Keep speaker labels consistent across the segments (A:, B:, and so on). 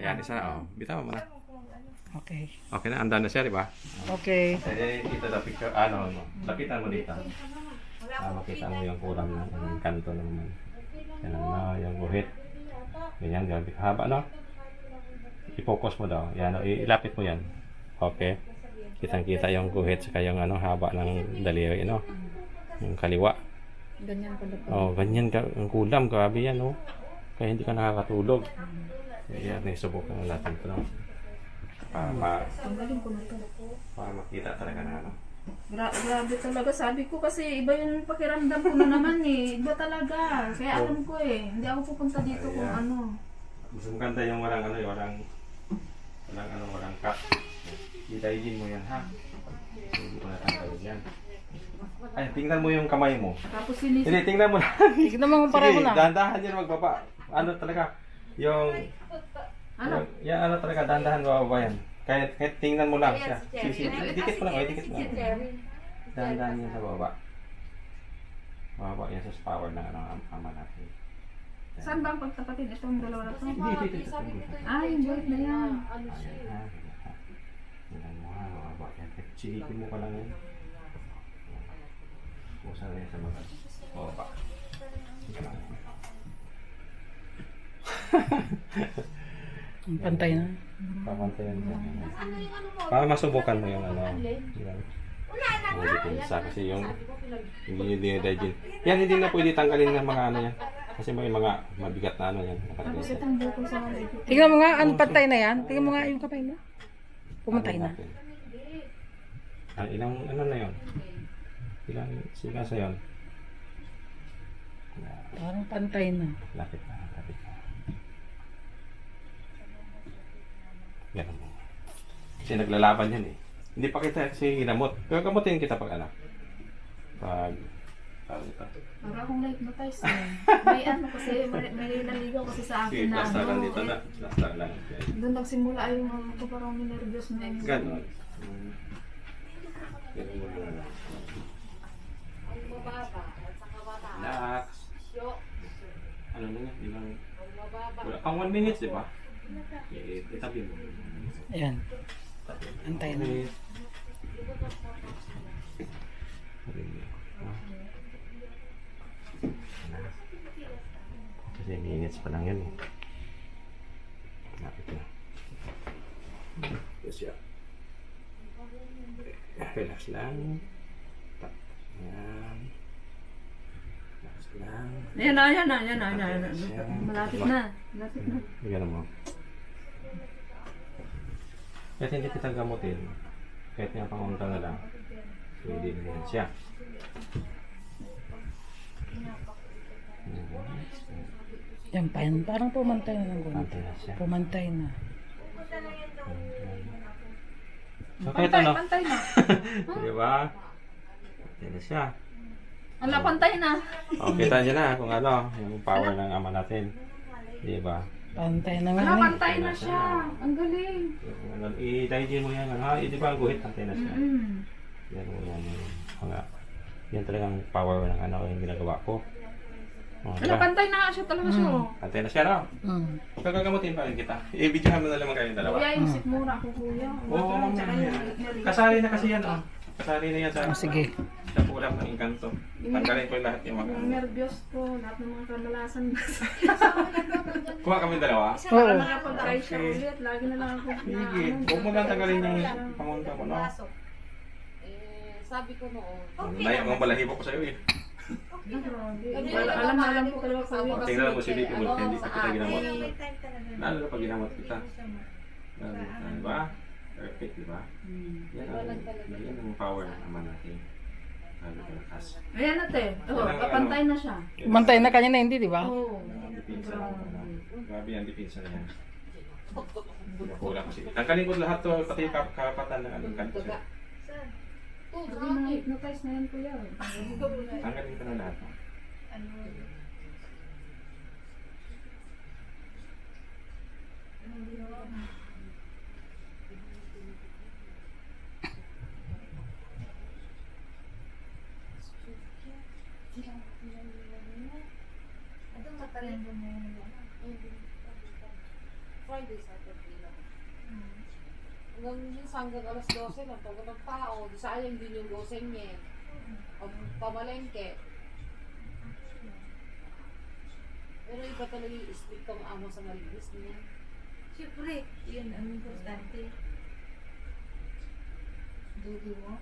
A: Yan, isa na. Bitaw mo na.
B: Okay.
A: Okay na, andan na siya, di ba?
B: Okay.
A: Jadi kita dapat picture, lapitan mo dito. Makita mo yung kulam ng kanto naman. Yan na, yung guhit. Ganyan, grabe kahaba, no? I-focus mo daw. Yan, ilapit mo yan. Okay. Kitang-kita yung guhit saka yung haba ng daliri, no? Yung kaliwa.
B: Ganyan pala po.
A: Oh, ganyan ka, ang kulam, grabe yan, no? Kaya hindi ka nakakatulog. Yan, subukan natin ito, no?
B: Tanggalin ko na to.
A: Para makita talaga na,
B: Grabe talaga. Sabi ko kasi iba yung pakiramdam ko na naman eh. Iba talaga. Kaya alam ko eh. Hindi ako pupunta dito kung ano.
A: Mas maganda yung walang cut. Itayin mo yan, ha? Hindi ko natanggalin yan. Ay, tingnan mo yung kamay mo.
B: Tapos sinis...
A: Hindi, tingnan mo na.
B: Tignan mo kung pareho na.
A: Dahan-dahan yan magbaba. Ano talaga? Yung...
B: Ano?
A: Yan, talaga, dahan-dahan bababa yan. Kahit tingnan mo lang siya. Dikit mo lang, dikit mo lang. Dahan-dahan yan sa baba. Bababa yan sa power ng ama natin.
B: Saan ba ang pagtapatin? Itong dalawa na ito?
A: Hindi.
B: Ay, joint na yan.
A: Ayan, ha. Tingnan mo, ha. Bababa yan. Silipin mo pa lang yan. Pusa na yan sa mga. Bababa.
B: Pantay na.
A: Papantayan mo. Para masubukan mo yung depensa kasi yung hindi dinidagin. Yan hindi na pwede tanggalin ng mga yan. Kasi may mga mabigat na yan.
B: Tapos itong buko sa mga.
C: Tingnan mo nga, pantay na yan. Tingnan mo nga yung kamay mo. Pumantay na.
A: Ilang na yun? Ilang sigas na yun?
C: Parang pantay na.
A: Lapit na. Yan mo. Kasi naglalaban yan eh. Hindi pa kita kasi ginamot. Pero gamutin kita pag Pag
B: Para akong hypnotize eh. May kasi, may naligaw kasi sa akin na
A: plastaran dito na. Plastaran lang.
B: Doon nagsimula yung ko parang minervyos na yung...
A: Ganon. Ganon mo lang. Relax. Ano na nga? Wala pang 1 minute, di ba? Itabi mo.
C: Ayan. Antay na. Kasi minutes pa lang yan eh. Lapit na. Yes, yeah. Relax lang. Ayan. Relax lang.
B: Ayan na. Malapit na.
A: Bigyan mo. Kahit hindi kita gamutin, kahit nga pangunta na lang, pwede na yan siya.
C: Yan pa yan. Parang pumantay na ng gunit.
A: Pantay na siya.
C: Pumantay na.
A: So, kahit ano?
B: Pantay na.
A: Diba? Pantay na siya.
B: Ala, pantay na.
A: O, kita nyo na kung ano, yung power ng ama natin. Diba?
C: Pantay na nga.
B: Ala, pantay na siya. Ang galing.
A: I-digest mo yan. Di ba ang guhit? Pantay na siya. Yan mo yan. Yan talagang power ng yung ginagawa ko.
B: Ala, pantay na siya talaga siya.
A: Pantay na siya, no? Kagagamutin pa rin kita. I-videohan mo na lang kayong dalawa.
B: Kuya, yung sikmura ko, kuya.
A: Oo, kasali na kasi yan, Kasali na yan sa...
C: Sige.
A: Sa ulam ng engkanto. Tanggalin ko lahat yung mga...
B: Ang nervyos ko, lahat ng mga kamalasan.
A: Kuha kami dalawa?
B: Para makapag-try siya ulit, lagi na lang ako
A: Sige. Huwag mo lang tanggalin yung pamunta mo, no?
D: Sabi ko noon.
A: Ang balahibo ko sa'yo eh.
B: Alam ko kayo sa
A: O, tingnan mo si Vicky mo, hindi pa kita ginamot. Lalo na pag ginamot kita. Diba? Perfect, diba? Yan ang power ng ama natin. Lalo ka lakas.
B: Ayan natin. Pantay na siya.
C: Pumantay na kanya na hindi, di ba?
B: Oo.
A: Grabe yan, depensa na yan. Kulang kasi. Tanggalin ko lahat to, pati yung kapatan ng kanto siya.
B: Hypnotize na yan, kuya.
A: Tanggalin ko na lahat.
D: Friday, Hanggang minsan hanggang alas 12 lang, pag ng tao, di sayang din yung goseng niya. Pag pamalengke. Pero iba talaga yung strict ang amo sa malinis niya.
B: Siyempre, yun ang importante. Dugi mo?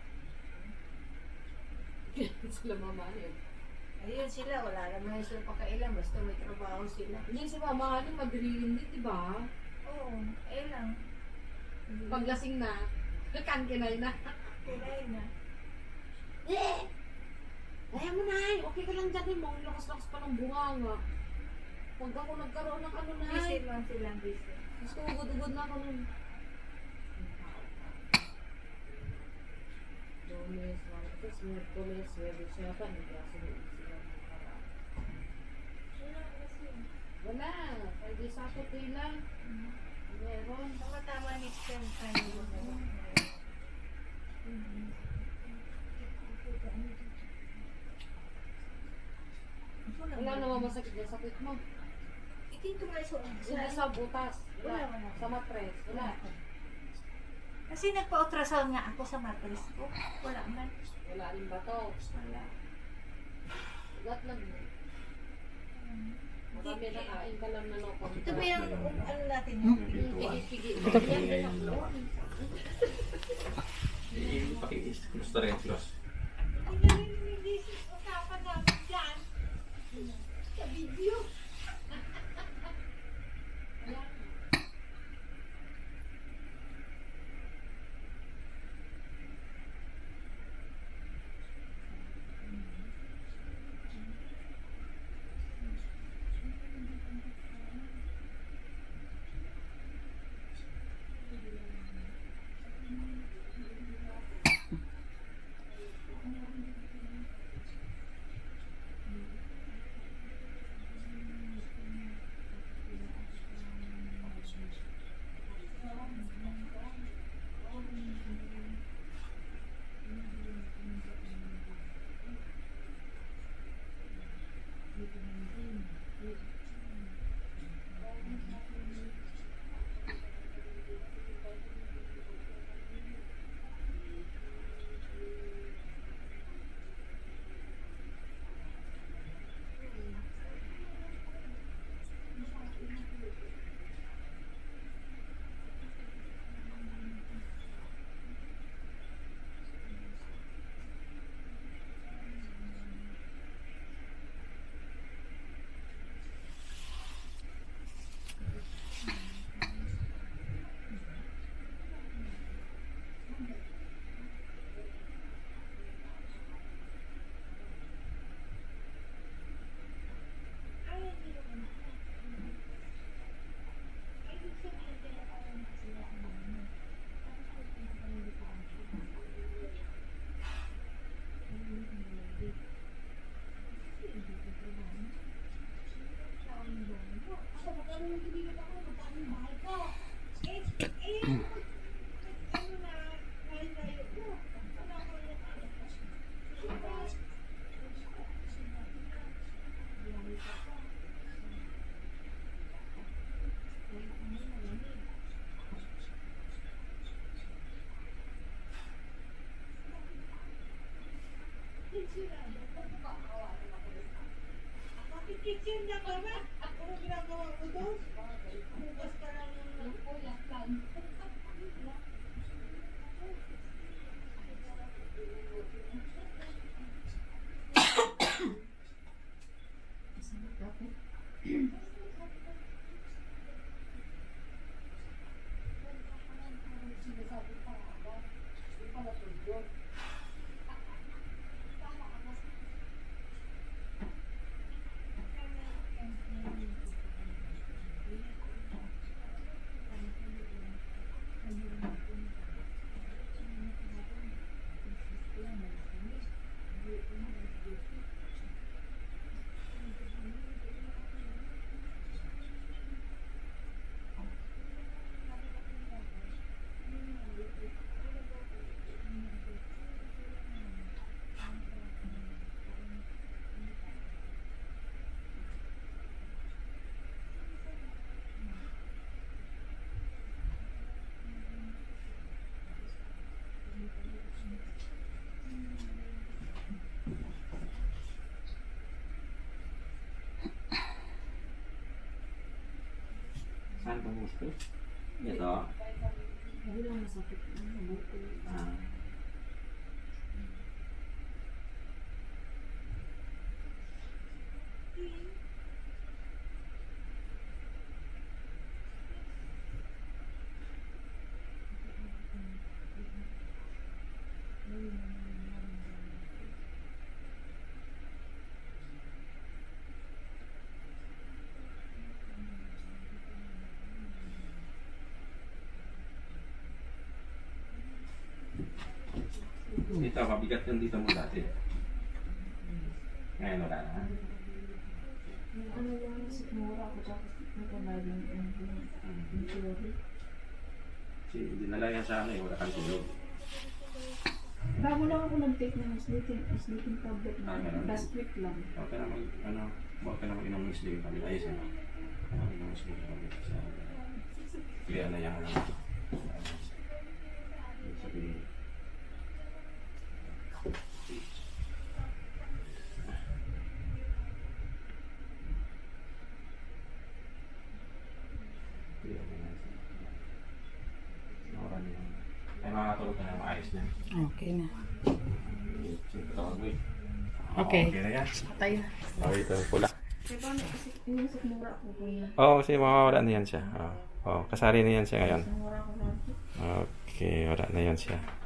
D: Sila mamahalin.
B: Ayun sila, wala naman sila pakailan, basta may trabaho sila.
D: Hindi si mamahalin, madirilin din, di ba?
B: Oo, eh lang.
D: Paglasing na, kakankinay na.
B: Kailangan na.
D: Kaya mo na, okay ka lang dyan mo. Ang lakas-lakas pa ng bunganga. Pag ako nagkaroon ng ano na,
B: Busy lang silang busy.
D: gusto ko ugod-ugod na ako nun. Lunes, Martes, Miyerkules, Webes, yata, nagkaso na sila ng paraan. Wala, Friday, Saturday lang. Meron.
B: Baka tama next time tayo.
D: Wala naman masakit na sakit mo.
B: Itinto nga
D: Wala sa butas. Wala.
B: Wala.
D: Sa matres. Wala.
B: Kasi nagpa-ultrasound nga ako sa mattress ko. Wala man.
D: Wala rin ba to?
B: Wala.
D: Ugat lang. Marami nakain ka lang na loko.
B: Ito ba yung ano natin yung pintuan?
D: Pigi-pigi.
A: Pakikis. Gusto rin close.
B: Usapan namin dyan. Sa video. Kitchen na ba ba? Ano ginagawa mo doon? Bukas ka lang ng kulat lang.
A: Saan itong gusto? Ito.
D: Hindi lang masakit.
A: Ah. Dito, mabigat yung dito mo dati. Ngayon wala na.
B: Ano lang, sikmura ako tapos nagkabagin yung insurance.
A: Dinala yan sa ano eh, wala kang tulog.
B: Bago lang ako nag-take ng sleeping tablet na last week lang.
A: Huwag ka na huwag ka na mag-inom ng sleeping tablet. Ayos na. Mag-inom ng sleeping tablet. Clear na yan. Sabihin. Ay makakatulog ka na maayos na.
C: Okay na.
A: Okay.
C: Okay.
A: Okay na yan.
C: Patay na.
A: Okay, ito pula.
B: Kaya paano kasi yung sikmura ko kuya?
A: Oo, kasi mawawala na yan siya. Oo, kasali na yan siya ngayon.
B: Sikmura ko lang.
A: Okay, wala na yan siya.